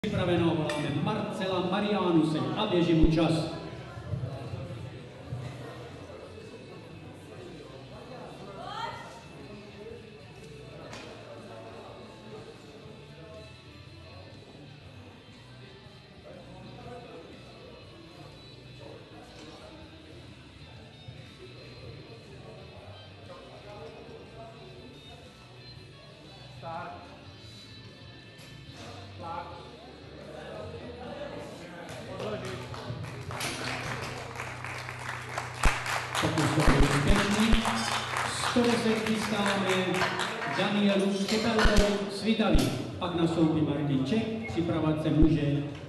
Připravenou voláme Marcela Mariánuse a běží mu čas. Start. Tlak. Odložit. Pokud to bude úspěšný, 110 chystáme Danielu Štěpelkovi Svitavý. Pak nastoupí Martin Čech, připravovat se může